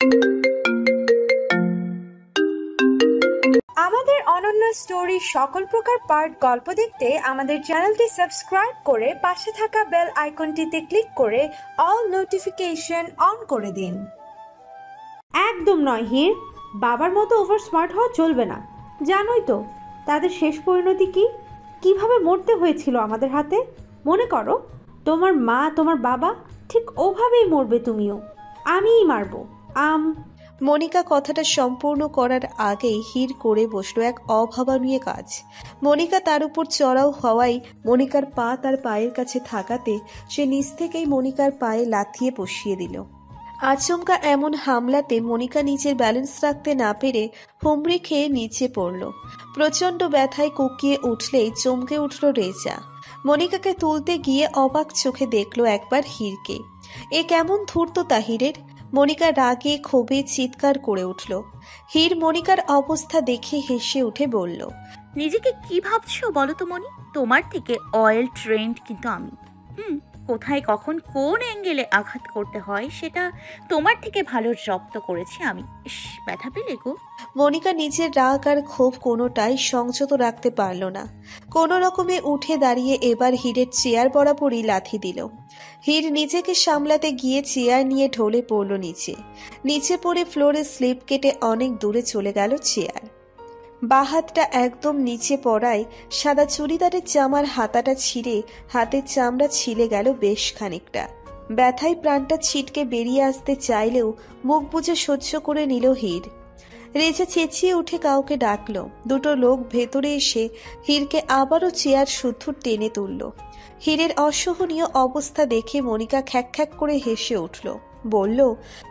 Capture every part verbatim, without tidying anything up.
আমাদের অনন্য স্টোরি সকল প্রকার পার্ট গল্প দেখতে আমাদের চ্যানেলটি সাবস্ক্রাইব করে পাশে থাকা বেল আইকনটিতে ক্লিক করে অল নোটিফিকেশন অন করে দিন। একদম নয় হির, বাবার মতো ওভার স্মার্ট হওয়া চলবে না। জানোই তো তাদের শেষ পরিণতি কি, কিভাবে মরতে হয়েছিল আমাদের হাতে। মনে করো তোমার মা তোমার বাবা, ঠিক ওভাবেই মরবে তুমিও, আমিই মারবো। আম মনিকা কথাটা সম্পূর্ণ করার আগেই হির করে বসলো এক অভাবনীয় কাজ। মনিকা তার উপর চড়াও হওয়ায় মনিকার পা তার পায়ের কাছে থাকাতে সে নিচ থেকেই মনিকার পায়ে লাথিয়ে বসিয়ে দিল। আচমকা এমন হামলাতে মনিকা নিজের ব্যালেন্স রাখতে না পেরে হুমড়ি খেয়ে নিচে পড়ল। প্রচণ্ড ব্যথায় কুকিয়ে উঠলেই চমকে উঠল রেজা। মনিকাকে তুলতে গিয়ে অবাক চোখে দেখল একবার হিরকে। এ কেমন ধূর্ত তাহিরের! মনিকা রাগে ক্ষোভে চিৎকার করে উঠল। হির মনিকার অবস্থা দেখে হেসে উঠে বলল, নিজেকে কি ভাবছো বলো তো মনি? তোমার থেকে অয়েল ট্রেন্ড কিন্তু আমি। হুম কোথায় কখন কোন অ্যাঙ্গেলে আঘাত করতে হয় সেটা তোমার থেকে ভালো রপ্ত করেছি আমি। ইস, ব্যথা পেলে গো? মনিকা নিজের রাগ আর ক্ষোভ কোনোটাই সংযত রাখতে পারল না। কোনো রকমে উঠে দাঁড়িয়ে এবার হিরের চেয়ার বরাবরই লাথি দিল। হির নিজেকে সামলাতে গিয়ে চেয়ার নিয়ে ঢলে পড়ল নিচে। নিচে পড়ে ফ্লোরে স্লিপ কেটে অনেক দূরে চলে গেল চেয়ার। বা হাতটা একদম নিচে পড়ায় সাদা চুড়িদারের জামার হাতাটা ছিঁড়ে হাতের চামড়া ছিলে গেল বেশ খানিকটা। ব্যথায় প্রাণটা ছিটকে বেরিয়ে আসতে চাইলেও মুখ বুজে সহ্য করে নিল হির। রেজা চেঁচিয়ে উঠে কাউকে ডাকলো। দুটো লোক ভেতরে এসে হিরকে আবারও চেয়ার শুদ্ধ টেনে তুলল। হিরের অসহনীয় অবস্থা দেখে মনিকা খ্যাক খ্যাক করে হেসে উঠল, বলল,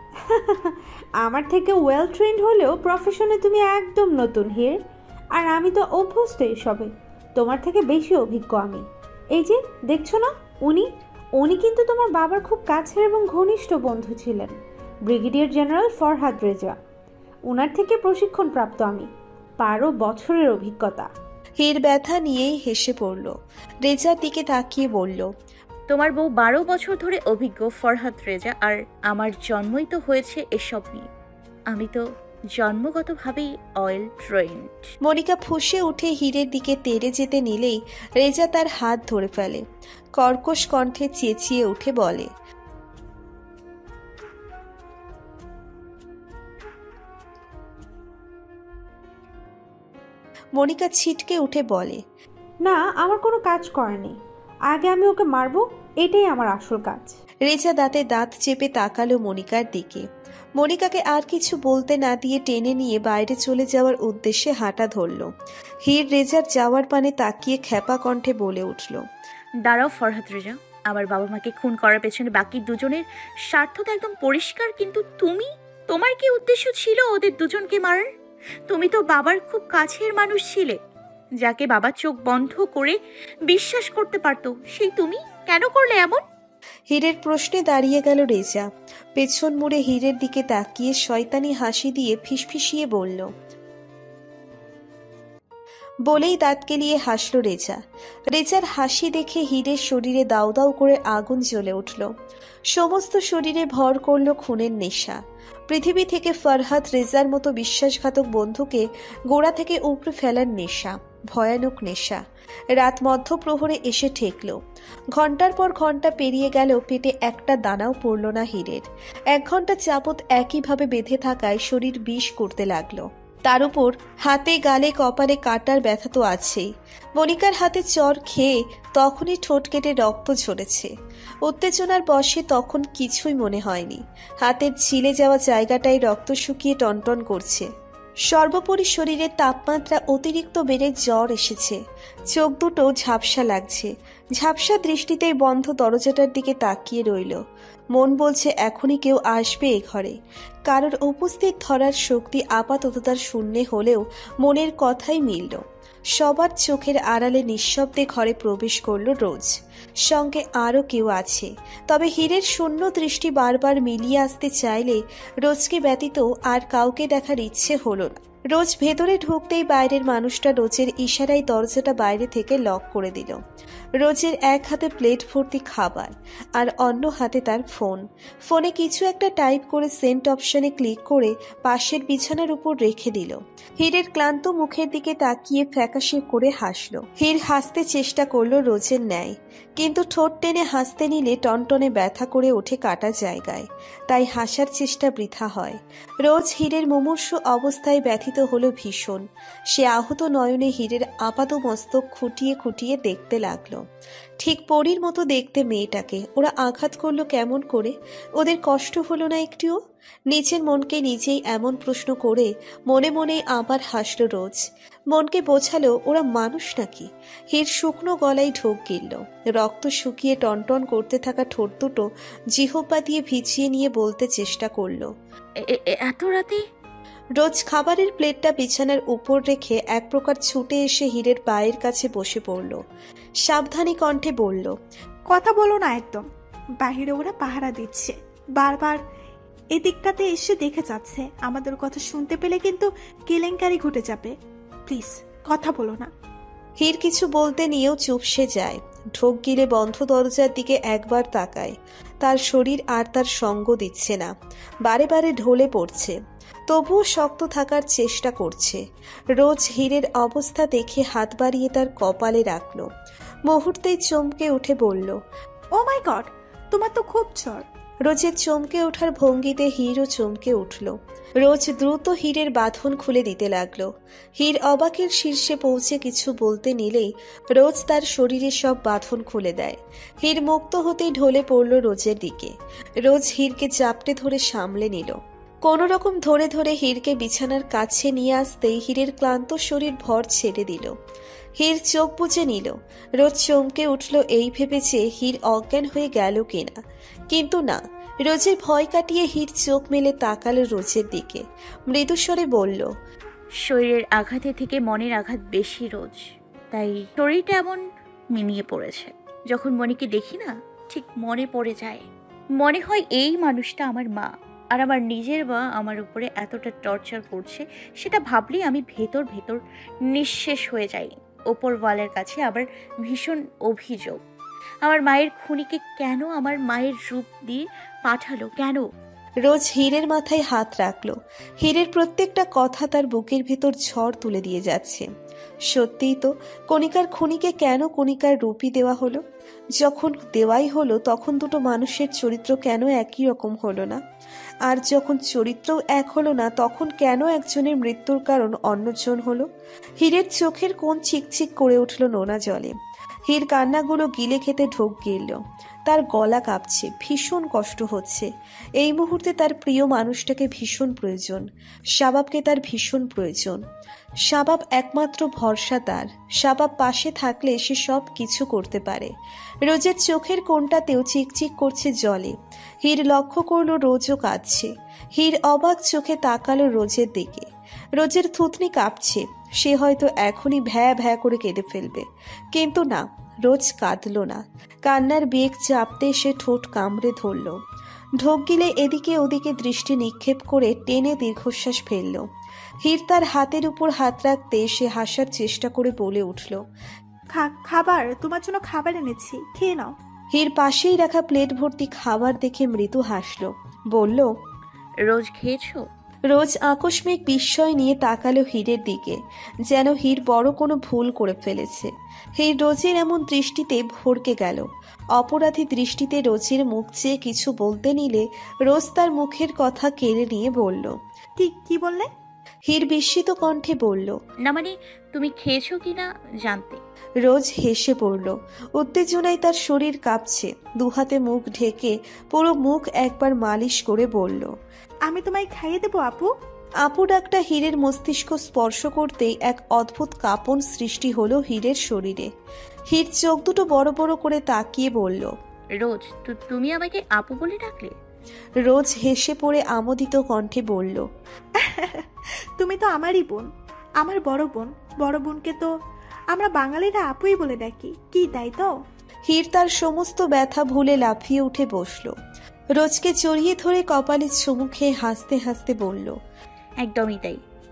আমার থেকে ওয়েল ট্রেন্ড হলেও প্রফেশনে তুমি একদম নতুন হির, আর আমি তো অভ্যস্ত এসবে। তোমার থেকে বেশি অভিজ্ঞ আমি। এই যে দেখছো না, উনি উনি কিন্তু তোমার বাবার খুব কাছের এবং ঘনিষ্ঠ বন্ধু ছিলেন, ব্রিগেডিয়ার জেনারেল ফরহাদ রেজা। উনার থেকে প্রশিক্ষণ প্রাপ্ত আমি, বারো বছরের অভিজ্ঞতা। হির ব্যথা নিয়েই হেসে পড়ল। রেজার দিকে তাকিয়ে বলল, তোমার বউ বারো বছর ধরে অভিজ্ঞ ফরহাদ রেজা, আর আমার জন্মই তো হয়েছে এসব নিয়ে। আমি তো জন্মগতভাবেই অয়েল ট্রেন্ড। মনিকা ফুঁসে উঠে হিরের দিকে তেড়ে যেতে নিলেই রেজা তার হাত ধরে ফেলে। কর্কশ কণ্ঠে চেঁচিয়ে উঠে বলে, মনিকা ছিটকে উঠে বলে, না, আমার কোনো কাজ করেনি। আগে আমি ওকে মারবো, এটাই আমার আসল কাজ। রেজা দাঁতে দাঁত চেপে তাকালো মনিকার দিকে। মনিকাকে আর কিছু বলতে না দিয়ে টেনে নিয়ে বাইরে চলে যাওয়ার উদ্দেশ্যে হাঁটা ধরল। হির রেজার যাওয়ার পানে তাকিয়ে খ্যাপা কণ্ঠে বলে উঠল, দাঁড়াও ফরহাদ রেজা, আমার বাবা মাকে খুন করার পেছনে বাকি দুজনের স্বার্থ তো একদম পরিষ্কার, কিন্তু তুমি, তোমার কি উদ্দেশ্য ছিল ওদের দুজনকে মারার? তুমি তো বাবার খুব কাছের মানুষ ছিলে, যাকে বাবা চোখ বন্ধ করে বিশ্বাস করতে পারতো, সেই তুমি কেন করলে এমন? হিরের প্রশ্নে দাঁড়িয়ে গেল রেজা। পেছন মুড়ে হিরের দিকে তাকিয়ে শয়তানি হাসি দিয়ে ফিসফিসিয়ে বলল, বলেই দাঁত কেলিয়ে হাসল রেজা। রেজার হাসি দেখে হিরের শরীরে দাউ দাউ করে আগুন জ্বলে উঠল। সমস্ত শরীরে ভর করল খুনের নেশা। পৃথিবী থেকে ফরহাদ রেজার মতো বিশ্বাসঘাতক বন্ধুকে গোড়া থেকে উপড়ে ফেলার নেশা, ভয়ানক নেশা। রাত মধ্যপ্রহরে এসে ঠেকল। ঘন্টার পর ঘন্টা পেরিয়ে গেল, পেটে একটা দানাও পড়ল না হিরের। এক ঘন্টা যাবৎ একইভাবে বেঁধে থাকায় শরীর বিষ করতে লাগলো। তার উপর হাতে গালে কপালে কাটার ব্যথা তো আছেই। মনিকার হাতে চর খেয়ে তখনই ঠোঁট কেটে রক্ত ঝরেছে। উত্তেজনার বশে তখন কিছুই মনে হয়নি। হাতের ছিলে যাওয়া জায়গাটায় রক্ত শুকিয়ে টনটন করছে। সর্বোপরি শরীরের তাপমাত্রা অতিরিক্ত বেড়ে জ্বর এসেছে। চোখ দুটো ঝাপসা লাগছে। ঝাপসা দৃষ্টিতেই বন্ধ দরজাটার দিকে তাকিয়ে রইল। মন বলছে এখনই কেউ আসবে এ ঘরে। কারোর উপস্থিত ধরার শক্তি আপাতত তার শূন্যে হলেও মনের কথাই মিলল। সবার চোখের আড়ালে নিঃশব্দে ঘরে প্রবেশ করল রোজ। সঙ্গে আরও কেউ আছে, তবে হীরের শূন্য দৃষ্টি বারবার মিলিয়ে আসতে চাইলে রোজকে ব্যতীত আর কাউকে দেখার ইচ্ছে হলো না। রোজ ভেতরে ঢুকতেই বাইরের মানুষটা রোজের ইশারায় দরজাটা বাইরে থেকে লক করে দিল। রোজের এক হাতে প্লেট ভর্তি খাবার আর অন্য হাতে তার ফোন। ফোনে কিছু একটা টাইপ করে সেন্ট অপশনে ক্লিক করে পাশের বিছানার উপর রেখে দিল। হীরের ক্লান্ত মুখের দিকে তাকিয়ে ফ্যাকাশে করে হাসল। হীর হাসতে চেষ্টা করলো রোজের ন্যায়, কিন্তু ঠোঁট টেনে হাসতে নিলে টনটনে ব্যথা করে ওঠে কাটা জায়গায়, তাই হাসার চেষ্টা বৃথা হয়। রোজ হীরের মুমূর্ষু অবস্থায় ব্যথিত হলো ভীষণ। সে আহত নয়নে হীরের আপাত মস্তক খুঁটিয়ে খুঁটিয়ে দেখতে লাগলো। ঠিক পরীর মতো দেখতে মেয়েটাকে ওরা আঘাত করলো কেমন করে? ওদের কষ্ট হলো না একটিও? নিজের মনকে নিজেই এমন প্রশ্ন করে মনে মনে আবার হাসল রোজ। মনকে বোঝালো ওরা মানুষ নাকি। হীর শুকনো গলায় ঢোক গিলল। রক্ত শুকিয়ে টনটন করতে থাকা ঠোঁট দুটো জিহ্বা দিয়ে ভিজিয়ে নিয়ে বলতে চেষ্টা করলো, এত রাতে? রোজ খাবারের প্লেটটা বিছানার উপর রেখে এক প্রকার ছুটে এসে হীরের পায়ের কাছে বসে পড়ল। সাবধানী কণ্ঠে বলল, কথা বলো না একদম। বাহিরে ওরা পাহারা দিচ্ছে, বারবার এদিকটাতে এসে দেখে যাচ্ছে। আমাদের কথা শুনতে পেলে কিন্তু কেলেঙ্কারি ঘটে যাবে। প্লিজ কথা বলো না। হীর কিছু বলতে নিয়েও চুপসে যায়। ঢোক গিলে বন্ধ দরজার দিকে একবার তাকায়। তার শরীর আর তার সঙ্গ দিচ্ছে না, বারে বারে ঢলে পড়ছে। তবুও শক্ত থাকার চেষ্টা করছে। রোজ হীরের অবস্থা দেখে হাত বাড়িয়ে তার কপালে রাখল। মুহূর্তেই চমকে উঠে বলল, ও মাই গড, তোমার তো খুব জ্বর। রোজের চমকে ওঠার ভঙ্গিতে হীরও চমকে উঠল। রোজ দ্রুত হীরের বাঁধন খুলে দিতে লাগলো। হীর অবাকের শীর্ষে পৌঁছে কিছু বলতে নিলেই রোজ তার শরীরে সব বাঁধন খুলে দেয়। হীর মুক্ত হতেই ঢলে পড়ল রোজের দিকে। রোজ হীরকে চাপটে ধরে সামলে নিল। কোনো রকম ধরে ধরে হীরকে বিছানার কাছে নিয়ে আসতেই হীরের ক্লান্ত শরীর ভর ছেড়ে দিল। হীর চোখ বুজে নিল। রোজ চমকে উঠল এই ভেবে যে হীর অজ্ঞান হয়ে গেল কিনা, কিন্তু না। রোজের ভয় কাটিয়ে হীর চোখ মেলে তাকালো রোজের দিকে, মৃদুস্বরে বলল, শরীরের আঘাতের থেকে মনের আঘাত বেশি রোজ, তাই শরীরটা এমন মিনিয়ে পড়েছে। যখন মনিকে দেখি না, ঠিক মনে পড়ে যায়। মনে হয় এই মানুষটা আমার মা, আর আমার নিজের মা আমার উপরে এতটা টর্চার করছে সেটা ভাবলেই আমি ভেতর ভেতর নিঃশেষ হয়ে যাই। ওপর ওয়ালের কাছে আবার ভীষণ অভিযোগ, আমার মায়ের খুনিকে কেন আমার মায়ের রূপ দিয়ে পাঠালো কেন? রোজ হীরের মাথায় হাত রাখলো। হীরের প্রত্যেকটা কথা তার বুকের ভেতর ঝড় তুলে দিয়ে যাচ্ছে। সত্যিই তো, কণিকার খুনিকে কেন কণিকার রূপই দেওয়া হলো? যখন দেওয়াই হলো তখন দুটো মানুষের চরিত্র কেন একই রকম হলো না? আর যখন চরিত্রও এক হলো না তখন কেন একজনের মৃত্যুর কারণ অন্যজন হলো? হীরের চোখের কোণ চিকচিক করে উঠল নোনা জলে। হীর কান্নাগুলো গিলে খেতে ঢোক গিলল। তার গলা কাঁপছে, ভীষণ কষ্ট হচ্ছে। এই মুহূর্তে তার প্রিয় মানুষটাকে ভীষণ প্রয়োজন। শাবাবকে তার ভীষণ প্রয়োজন। শাবাব একমাত্র ভরসা তার। শাবাব পাশে থাকলে সে সব কিছু করতে পারে। রোজের চোখের কোণটাতেও চিকচিক করছে জলে। হীর লক্ষ্য করলো রোজও কাঁদছে। হীর অবাক চোখে তাকালো রোজের দিকে। রোজের থুতনি কাঁপছে। সে হয়তো এখনই ভ্যা ভ্যা করে কেঁদে ফেলবে, কিন্তু না, রোজ কাঁদল না। কান্নার বেগ চাপতে সে ঠোঁট কামড়ে ধরল। ঢোক গিলে এদিকে ওদিকে দৃষ্টি নিক্ষেপ করে টেনে দীর্ঘশ্বাস ফেলল। হীর তার হাতের উপর হাত রাখতে সে হাসার চেষ্টা করে বলে উঠল, খাবার, তোমার জন্য খাবার এনেছি, খেয়ে নাও। হীর পাশেই রাখা প্লেট ভর্তি খাবার দেখে মৃদু হাসল, বলল, রোজ খেয়েছো? রোজ আকস্মিক বিস্ময় নিয়ে তাকালো হীরের দিকে, যেন হীর বড় কোনো ভুল করে ফেলেছে। হীর রোজের এমন দৃষ্টিতে ভড়কে গেল। অপরাধী দৃষ্টিতে রোজের মুখ চেয়ে কিছু বলতে নিলে রোজ তার মুখের কথা কেড়ে নিয়ে বলল, কি কি বললে? হীর বিস্মিত কণ্ঠে বলল, না মানে তুমি খেয়েছো কিনা জানতে। রোজ হেসে পড়ল। উত্তেজনায় তার শরীর কাঁপছে। দুহাতে মুখ ঢেকে পুরো মুখ একবার মালিশ করে বলল, আমি তোমায় খাইয়ে দেবো আপু। আপু ডাকটা হীরের মস্তিষ্ক স্পর্শ করতেই এক অদ্ভুত কাঁপন সৃষ্টি হলো হীরের শরীরে। হীর চোখ দুটো বড় বড় করে তাকিয়ে বলল, রোজ তুমি আমাকে আপু বলে ডাকলে? রোজ হেসে পড়ে আমোদিত কণ্ঠে বলল, তুমি তো আমারই বোন, আমার বড় বোন। বড় বোনকে তো আমরা বাঙালিরা আপুই বলে ডাকি, কি তাই তো? হীর তার সমস্ত ব্যথা ভুলে লাফিয়ে উঠে বসল। রোজকে জড়িয়ে ধরে কপালে চুমু খেয়ে হাসতে হাসতে বলল, একদমই তাই।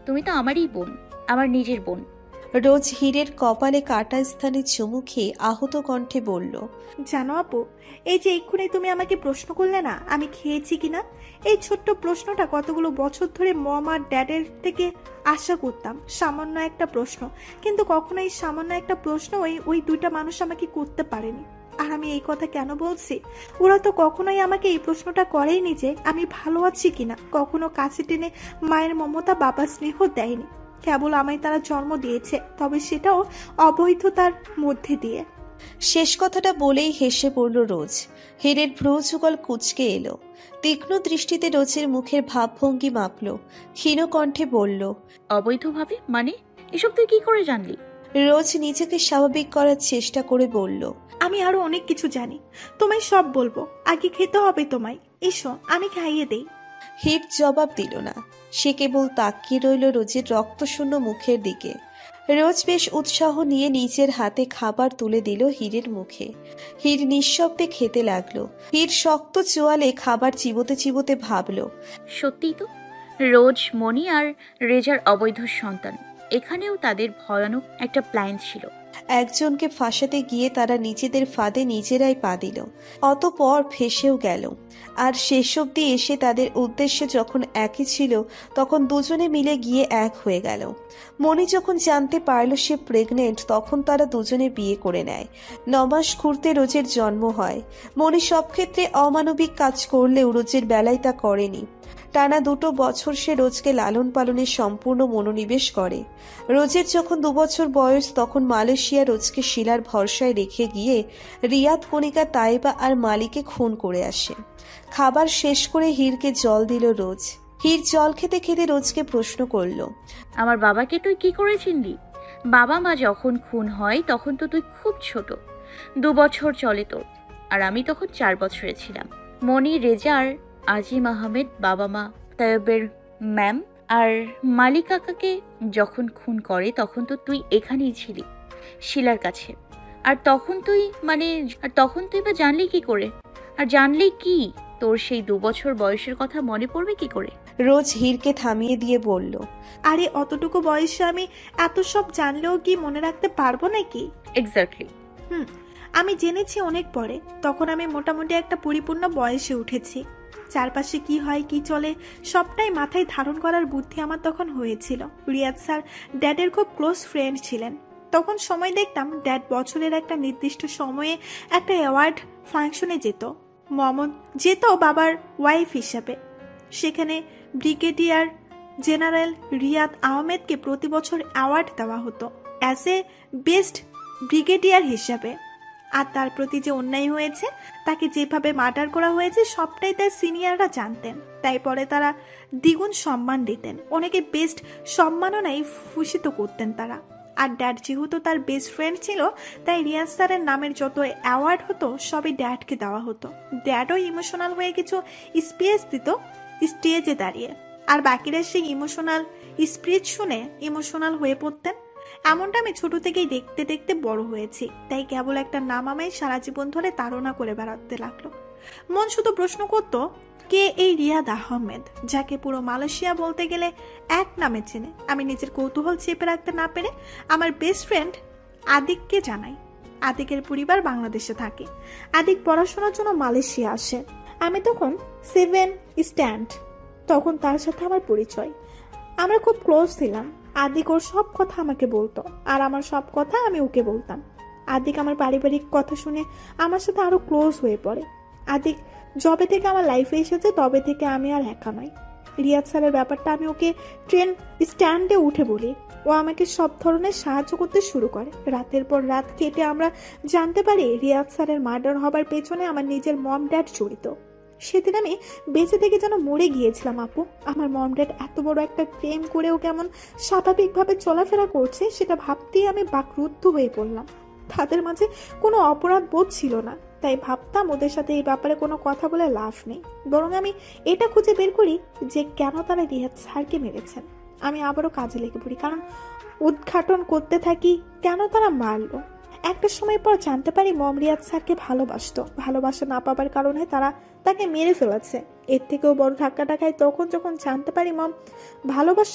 তুমি তো আমারই বোন, আমার নিজের বোন। রোজ হীরের কপালে কাটা স্থানে চুমু খেয়ে আহত কণ্ঠে বলল, জানো আপু, এই যে এক্ষুনি তুমি আমাকে প্রশ্ন করলে না আমি খেয়েছি কিনা, এই ছোট্ট প্রশ্নটা কতগুলো বছর ধরে মম আর ড্যাডের থেকে আশা করতাম। সামান্য একটা প্রশ্ন, কিন্তু কখনো এই সামান্য একটা প্রশ্ন ওই ওই দুইটা মানুষ আমাকে করতে পারেনি। আর আমি এই কথা কেন বলছি, ওরা তো কখনোই আমাকে এই প্রশ্নটা করেইনি যে আমি ভালো আছি কিনা, কখনো কাছে টেনে মায়ের মমতা বাবার স্নেহ দেয়নি। কেবল আমায় তারা জন্ম দিয়েছে, তবে সেটাও অবৈধতার মধ্যে দিয়ে। শেষ কথাটা বলেই হেসে পড়ল রোজ। হীরের ভ্রু যুগল কুচকে এলো। তীক্ষ্ণ দৃষ্টিতে রোজের মুখের ভাবভঙ্গি মাপল, ক্ষীণ কণ্ঠে বলল, অবৈধভাবে মানে? এসব তুই কি করে জানলি? রোজ নিজেকে স্বাভাবিক করার চেষ্টা করে বলল, আমি আরো অনেক কিছু জানি, তোমায় সব বলবো। আগে খেতে হবে তোমায়, এসো আমি খাইয়ে দেই। হীর জবাব দিল না। সে কেবল তাকিয়ে রইল রোজের রক্তশূন্য মুখের দিকে। রোজ বেশ উৎসাহ নিয়ে নিজের হাতে খাবার তুলে দিল হীরের মুখে। হীর নিঃশব্দে খেতে লাগলো। হীর শক্ত চোয়ালে খাবার চিবোতে চিবোতে ভাবল, সত্যিই তো, রোজ, মনি আর রেজার অবৈধ সন্তান। এখানেও তাদের ভয়ানক একটা প্ল্যান ছিল। একজনকে ফাঁসাতে গিয়ে তারা নিজেদের ফাঁদে নিজেরাই পা দিল, অতপর ফেসেও গেল। আর শেষ অবধি এসে তাদের উদ্দেশ্য যখন একই ছিল, তখন দুজনে মিলে গিয়ে এক হয়ে গেল। মনি যখন জানতে পারল সে প্রেগনেন্ট, তখন তারা দুজনে বিয়ে করে নেয়। নমাস ঘুরতে রোজের জন্ম হয়। মনি সব ক্ষেত্রে অমানবিক কাজ করলেও রোজের বেলায় তা করেনি। টানা দুটো বছর সে রোজকে লালন পালনে সম্পূর্ণ মনোনিবেশ করে। রোজের যখন দুবছর বয়স, তখন মালয়েশিয়া রোজকে শিলার ভরসায় রেখে গিয়ে রিয়াদ, কণিকা, তাইবা আর মালিকে খুন করে আসে। খাবার শেষ করে হীরকে জল দিল রোজ। হীর জল খেতে খেতে রোজকে প্রশ্ন করল, আমার বাবাকে তুই কি করে চিনলি? বাবা মা যখন খুন হয় তখন তো তুই খুব ছোট, দু বছর চলে তোর, আর আমি তখন চার বছরে ছিলাম। মনি, রেজার, আজিম আহমেদ বাবা মা, তাইবের ম্যাম আর মালিক কাকাকে যখন খুন করে তখন তো তুই এখানেই ছিলি, শিলার কাছে। আর তখন তুই মানে আর তখন তুই বা জানলি কি করে? আর জানলি কি তোর সেই দু বছর বয়সের কথা মনে পড়বে কি করে? রোজ হীরকে থামিয়ে দিয়ে বলল, আরে অতটুকু বয়সে আমি এত সব জানলেও কি মনে রাখতে পারবো নাকি? এক্স্যাক্টলি। হুম আমি জেনেছি অনেক পরে, তখন আমি মোটামুটি একটা পরিপূর্ণ বয়সে উঠেছি। চারপাশে কি হয় কি চলে সবটাই মাথায় ধারণ করার বুদ্ধি আমার তখন হয়েছিল। রিয়াদ স্যার ড্যাডের খুব ক্লোজ ফ্রেন্ড ছিলেন। তখন সময় দেখতাম ড্যাড বছরের একটা নির্দিষ্ট সময়ে একটা অ্যাওয়ার্ড ফাংশনে যেত। মমন যেত বাবার ওয়াইফ হিসাবে। সেখানে ব্রিগেডিয়ার জেনারেল রিয়াদ আহমেদকে প্রতি বছর অ্যাওয়ার্ড দেওয়া হতো অ্যাজ এ বেস্ট ব্রিগেডিয়ার হিসাবে। আর তার প্রতি যে অন্যায় হয়েছে, তাকে যেভাবে মার্ডার করা হয়েছে, সবটাই তার সিনিয়ররা জানতেন। তাই পরে তারা দ্বিগুণ সম্মান দিতেন, অনেকে বেস্ট সম্মাননাই ভূষিত করতেন তারা। আর ড্যাড যেহেতু তার বেস্ট ফ্রেন্ড ছিল, তাই রিয়াজ স্যারের নামের যত অ্যাওয়ার্ড হতো সবই ড্যাডকে দেওয়া হতো। ড্যাডও ইমোশনাল হয়ে কিছু স্পিচ দিত স্টেজে দাঁড়িয়ে, আর বাকিরা সেই ইমোশনাল স্পিচ শুনে ইমোশনাল হয়ে পড়তেন। এমনটা আমি ছোট থেকেই দেখতে দেখতে বড় হয়েছি, তাই কেবল একটা নাম আমায় সারা জীবন ধরে তাড়না করে বেড়াতে লাগলো। মন শুধু প্রশ্ন করত, কে এই রিয়াদ আহমেদ, যাকে পুরো মালয়েশিয়া বলতে গেলে এক নামে চেনে? আমি নিজের কৌতূহল চেপে রাখতে না পেরে আমার বেস্ট ফ্রেন্ড আদিককে জানাই। আদিকের পরিবার বাংলাদেশে থাকে। আদিক পড়াশোনার জন্য মালয়েশিয়া আসে। আমি তখন সেভেন স্ট্যান্ড, তখন তার সাথে আমার পরিচয়। আমরা খুব ক্লোজ ছিলাম। আদিক ওর সব কথা আমাকে বলতো, আর আমার সব কথা আমি ওকে বলতাম। আদিক আমার পারিবারিক কথা শুনে আমার সাথে আরো ক্লোজ হয়ে পড়ে। আদিক যবে থেকে আমার লাইফে এসেছে তবে থেকে আমি আর একা নই। রিয়াদ স্যারের ব্যাপারটা আমি ওকে ট্রেন স্ট্যান্ডে উঠে বলি, ও আমাকে সব ধরনের সাহায্য করতে শুরু করে। রাতের পর রাত কেটে আমরা জানতে পারি রিয়াদ স্যারের মার্ডার হবার পেছনে আমার নিজের মম ড্যাড জড়িত। সেদিন আমি বেঁচে থেকে যেন মরে গিয়েছিলাম আপু। আমার মম ড্যাড এত বড় একটা ক্রেম করেও কেমন স্বাভাবিকভাবে চলাফেরা করছে সেটা ভাবতেই আমি বাকরুদ্ধ হয়ে পড়লাম। তাদের মাঝে কোনো অপরাধ বোধ ছিল না, তাই ভাবতাম ওদের সাথে এই ব্যাপারে কোনো কথা বলে লাভ নেই, বরং আমি এটা খুঁজে বের করি যে কেন তারা রিয়াদ স্যারকে মেরেছেন। আমি আবারও কাজে লেগে পড়ি, কারণ উদ্ঘাটন করতে থাকি কেন তারা মারলো। একটা সময় পর জানতে পারি মম রিয়াদ স্যারকে ভালোবাসতো, ভালোবাসা না পাবার কারণে তারা তাকে মেরে ফেলেছে। এর থেকেও বড় ধাক্কাটা খাই তখন যখন জানতে পারি মম ভালোবাসা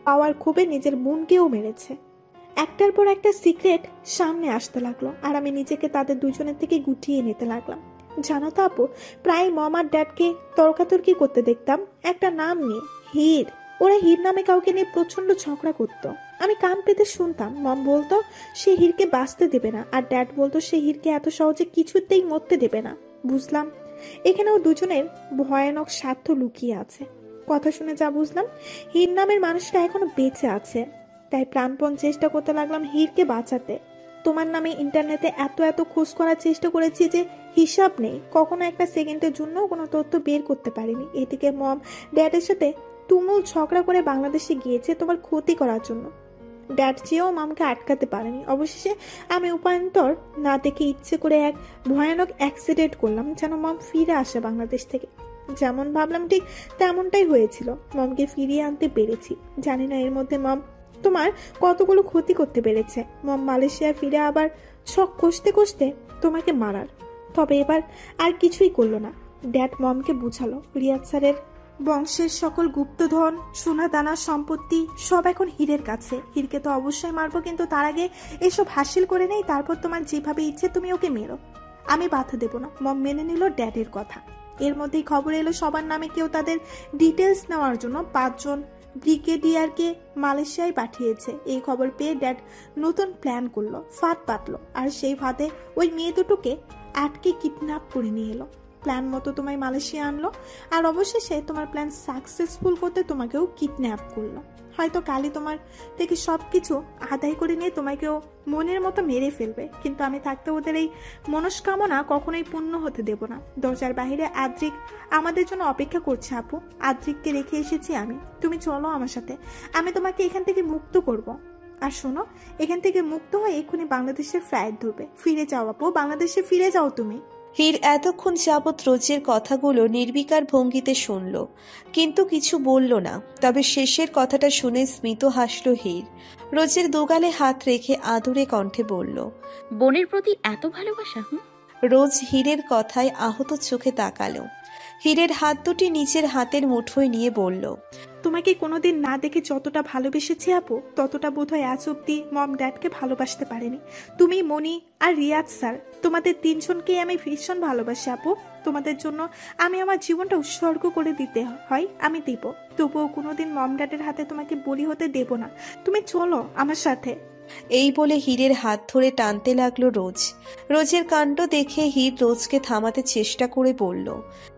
পাওয়ার ক্ষোভে নিজের বোনকেও মেরেছে। একটার পর একটা সিক্রেট সামনে আসতে লাগলো আর আমি নিজেকে তাদের দুজনের থেকে গুটিয়ে নিতে লাগলাম। জানো তো আপু, প্রায় মম আর ড্যাডকে তর্কাতর্কি করতে দেখতাম একটা নাম নিয়ে, হীর। ওরা হীর নামে কাউকে নিয়ে প্রচন্ড ঝগড়া করতো। আমি কান পেতে শুনতাম। মম বলতো সে হীরকে বাঁচতে দেবে না, আর ড্যাড বলতো সে হীরকে এত সহজে কিছুতেই মরতে দেবে না। বুঝলাম এখানেও দুজনের ভয়ানক স্বার্থ লুকিয়ে আছে। কথা শুনে যা বুঝলাম, হীর নামের মানুষটা এখনো বেঁচে আছে। তাই প্রাণপণ চেষ্টা করতে লাগলাম হীরকে বাঁচাতে। তোমার নামে ইন্টারনেটে এত এত খোঁজ করার চেষ্টা করেছি যে হিসাব নেই, কখনো একটা সেকেন্ডের জন্য কোনো তথ্য বের করতে পারিনি। এদিকে মম ড্যাডের সাথে তুমুল ঝগড়া করে বাংলাদেশে গিয়েছে তোমার ক্ষতি করার জন্য। ড্যাড চেয়েও মামকে আটকাতে পারেনি। অবশেষে আমি উপায়ন্তর না দেখে ইচ্ছে করে এক ভয়ানক অ্যাক্সিডেন্ট করলাম যেন মম ফিরে আসে বাংলাদেশ থেকে। যেমন ভাবলাম ঠিক তেমনটাই হয়েছিল। মমকে ফিরিয়ে আনতে পেরেছি। জানি না এর মধ্যে মম তোমার কতগুলো ক্ষতি করতে পেরেছে। মম মালয়েশিয়া ফিরে আবার ছক কষতে কষতে তোমাকে মারার। তবে এবার আর কিছুই করলো না। ড্যাড মমকে বুঝালো রিয়াদ স্যারের বংশের সকল গুপ্তধন, সোনা দানা, সম্পত্তি সব এখন হীরের কাছে। হীরকে তো অবশ্যই মারবো, কিন্তু তার আগে এসব হাসিল করে নেই, তারপর তোমার যেভাবে ইচ্ছে তুমি ওকে মেরো। আমি বাধা দেব না। মম মেনে নিল ড্যাডের কথা। এর মধ্যেই খবর এলো সবার নামে কেউ তাদের ডিটেলস নেওয়ার জন্য পাঁচজন ব্রিগেডিয়ারকে মালয়েশিয়ায় পাঠিয়েছে। এই খবর পেয়ে ড্যাড নতুন প্ল্যান করলো, ফাঁদ পাতলো, আর সেই ফাঁদে ওই মেয়ে দুটোকে আটকে কিডন্যাপ করে নিয়ে এলো। প্ল্যান মতো তোমায় মালয়েশিয়া আনলো, আর অবশেষে তোমার প্ল্যান সাকসেসফুল করতে তোমাকেও কিডন্যাপ করলো। হয়তো কালই তোমার থেকে সবকিছু আদায় করে নিয়ে তোমাকেও মনের মতো মেরে ফেলবে, কিন্তু আমি থাকতে ওদের এই মনস্কামনা কখনোই পূর্ণ হতে দেব না। দরজার বাইরে আদ্রিক আমাদের জন্য অপেক্ষা করছে আপু। আদ্রিককে রেখে এসেছি আমি। তুমি চলো আমার সাথে, আমি তোমাকে এখান থেকে মুক্ত করব। আর শোনো, এখান থেকে মুক্ত হয়ে এক্ষুনি বাংলাদেশের ফ্লাইট ধরবে। ফিরে যাও আপু, বাংলাদেশে ফিরে যাও তুমি। হীর এতক্ষণ যাবৎ রোজের কথাগুলো নির্বিকার ভঙ্গিতে শুনল, কিন্তু কিছু বলল না। তবে শেষের কথাটা শুনে স্মিত হাসল হীর। রোজের দুগালে হাত রেখে আদুরে কণ্ঠে বলল, বোনের প্রতি এত ভালোবাসা? হুম। রোজ হীরের কথায় আহত চোখে তাকালো। হীরের হাত দুটি নিজের হাতের মুঠোয় নিয়ে বলল, তোমাকে কোনোদিন না দেখে যতটা ভালোবেসেছি আপু, ততটা বোধহয় আজ অব্দি মম ড্যাডকে ভালোবাসতে পারেনি। তুমি, মনি আর রিয়াদ স্যার, তোমাদের তিনজনকেই আমি ভীষণ ভালোবাসি আপু। তোমাদের জন্য আমি আমার জীবনটা উৎসর্গ করে দিতে হয়, আমি দিব। তবুও কোনোদিন মম ড্যাডের হাতে তোমাকে বলি হতে দেব না। তুমি চলো আমার সাথে। এই বলে হীরের হাত ধরে টানতে লাগলো রোজ। রোজের কাণ্ড দেখে হীর রোজকে থামাতে চেষ্টা করে বলল,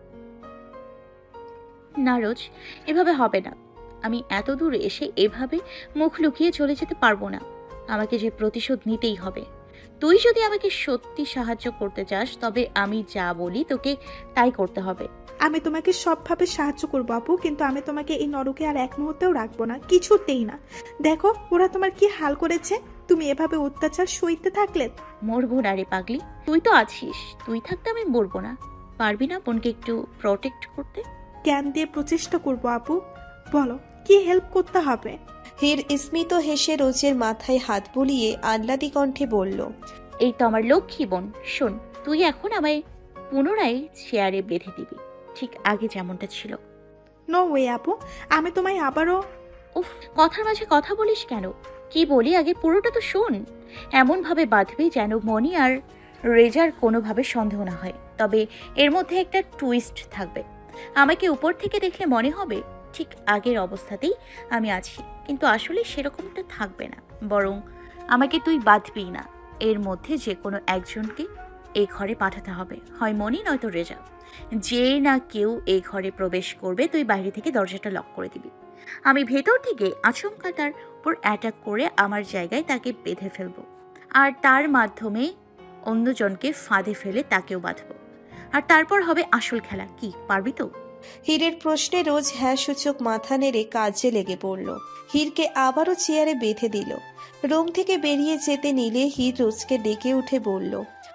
না রোজ, এভাবে হবে না। আমি এত দূর এসে এভাবে মুখ লুকিয়ে চলে যেতে পারবো না। আমাকে যে প্রতিশোধ নিতেই হবে। তুই যদি আমাকে সত্যি সাহায্য করতে চাস, তবে আমি যা বলি তোকে তাই করতে হবে। আমি তোমাকে সবভাবে সাহায্য করবো আপু, কিন্তু আমি তোমাকে এই নরকে আর এক মুহূর্তেও রাখবো না, কিছুতেই না। দেখো ওরা তোমার কি হাল করেছে। তুমি এভাবে অত্যাচার সইতে থাকলে মরবো না রে পাগলি। তুই তো আছিস, তুই থাকতে আমি মরবো না। পারবি না বোনকে একটু প্রটেক্ট করতে? জ্ঞান দিয়ে প্রচেষ্টা করবো আপু। বলো কি হেল্প করতে হবে? হীর স্মিত হেসে রোজের মাথায় হাত বুলিয়ে আহ্লাদি কণ্ঠে বলল, এই তো আমার লক্ষ্মী বোন। শোন, তুই এখন আমায় পুনরায় চেয়ারে বেঁধে দিবি, ঠিক আগে যেমনটা ছিল। নো ওয়ে আপু, আমি তোমায় আবারও। উফ, কথার মাঝে কথা বলিস কেন? কি বলি আগে পুরোটা তো শোন। এমন ভাবে বাঁধবি যেন মনি আর রেজার কোনোভাবে সন্দেহ না হয়। তবে এর মধ্যে একটা টুইস্ট থাকবে। আমাকে উপর থেকে দেখলে মনে হবে ঠিক আগের অবস্থাতেই আমি আছি, কিন্তু আসলে সেরকমটা থাকবে না। বরং আমাকে তুই বাঁধবি না, এর মধ্যে যে কোনো একজনকে এই ঘরে পাঠাতে হবে, হয় মনি নয়তো রেজা। যে না কেউ এই ঘরে প্রবেশ করবে, তুই বাইরে থেকে দরজাটা লক করে দিবি। আমি ভেতর থেকে আচমকা তার উপর অ্যাটাক করে আমার জায়গায় তাকে বেঁধে ফেলবো, আর তার মাধ্যমে অন্যজনকে ফাঁদে ফেলে তাকেও বাঁধবো। আর তারপর হবে আসল খেলা। কি পারবি তো? হীরের প্রশ্নে রোজ হ্যাঁ সূচক মাথা নেড়ে কাজে লেগে পড়ল। হীরকে আবারও চেয়ারে বেঁধে দিল। রুম থেকে বেরিয়ে যেতে নিলে হীর রোজকে ডেকে উঠে বলল,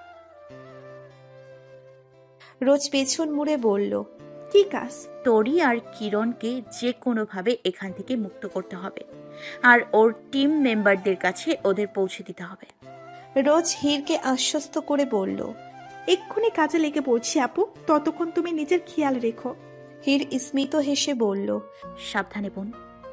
রোজ পেছন মুড়ে বলল, কি কাজ? তরি আর কিরণকে যে কোনোভাবে এখান থেকে মুক্ত করতে হবে, আর ওর টিম মেম্বারদের কাছে ওদের পৌঁছে দিতে হবে। রোজ হীরকে আশ্বস্ত করে বলল, এক্ষুনি কাজে লেগে পড়ছি আপু, ততক্ষণ তুমি নিজের খেয়াল রেখো। হীর স্মিত হেসে বলল, সাবধানে বোন।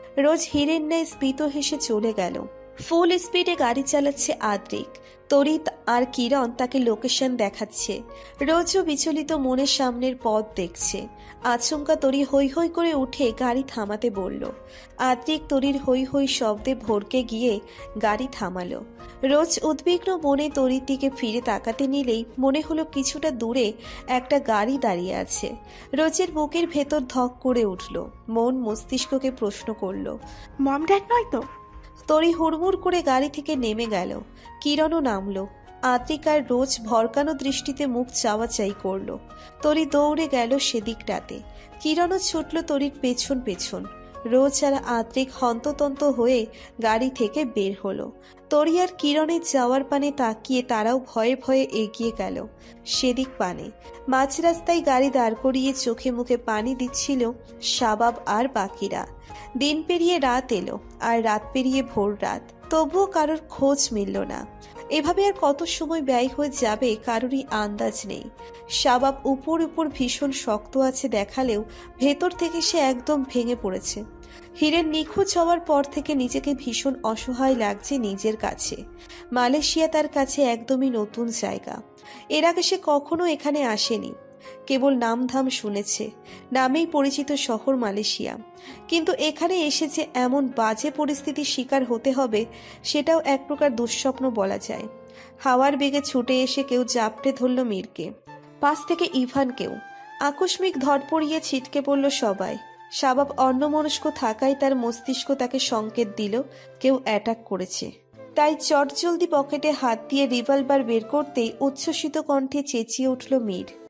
রোজ হীরের ন্যায় স্ফীত হেসে চলে গেল। ফুল স্পিডে গাড়ি চালাচ্ছে আদ্রিক। তরিত আর কিরণ তাকে লোকেশন দেখাচ্ছে। রোজও বিচলিত মনে সামনের পথ দেখছে। আচমকা তরি হৈ হৈ করে উঠে গাড়ি থামাতে বলল। আদ্রিক তরির হৈ হৈ শব্দে ভরকে গিয়ে গাড়ি থামালো। রোজ উদ্বিগ্ন মনে তরির দিকে ফিরে তাকাতে নিলেই মনে হলো কিছুটা দূরে একটা গাড়ি দাঁড়িয়ে আছে। রোজের বুকের ভেতর ধক করে উঠল। মন মস্তিষ্ককে প্রশ্ন করল, মম ড্যাড নয় তো? তরি হুড়মুড় করে গাড়ি থেকে নেমে গেল। কিরণও নামলো। আদ্রিক আর রোজ ভরকানো দৃষ্টিতে মুখ চাওয়াচাই করলো। তরি দৌড়ে গেল সেদিকটাতে। কিরণও ছুটল তরির পেছন পেছন। রোজ আর আদ্রিক হন্ততন্ত হয়ে গাড়ি থেকে বের হলো। তরি আর কিরণের যাওয়ার পানে তাকিয়ে তারাও ভয়ে ভয়ে এগিয়ে গেল সেদিক পানে। মাঝ রাস্তায় গাড়ি দাঁড় করিয়ে চোখে মুখে পানি দিচ্ছিল শাবাব আর বাকিরা। দিন পেরিয়ে রাত এলো, আর রাত পেরিয়ে ভোর রাত, তবুও কারোর খোঁজ মিলল না। এভাবে আর কত সময় ব্যয় হয়ে যাবে কারোরই আন্দাজ নেই। শাবাব উপর উপর ভীষণ শক্ত আছে দেখালেও ভেতর থেকে সে একদম ভেঙে পড়েছে। হীরের নিখোঁজ হওয়ার পর থেকে নিজেকে ভীষণ অসহায় লাগছে নিজের কাছে। মালয়েশিয়া তার কাছে একদমই নতুন জায়গা। এর আগে সে কখনো এখানে আসেনি, কেবল নামধাম শুনেছে। নামেই পরিচিত শহর মালয়েশিয়া, কিন্তু এখানে এসে যে এমন বাজে পরিস্থিতির শিকার হতে হবে সেটাও এক প্রকার দুঃস্বপ্ন বলা যায়। হাওয়ার বেগে ছুটে এসে কেউ জাপটে ধরল মীরকে, পাশ থেকে ইভানকেও। আকস্মিক ধরপড়িয়ে ছিটকে পড়ল সবাই। শাবাব অন্যমনস্ক থাকায় তার মস্তিষ্ক তাকে সংকেত দিল কেউ অ্যাটাক করেছে। তাই চটজলদি পকেটে হাত দিয়ে রিভলভার বের করতেই উচ্ছ্বসিত কণ্ঠে চেঁচিয়ে উঠল মীর,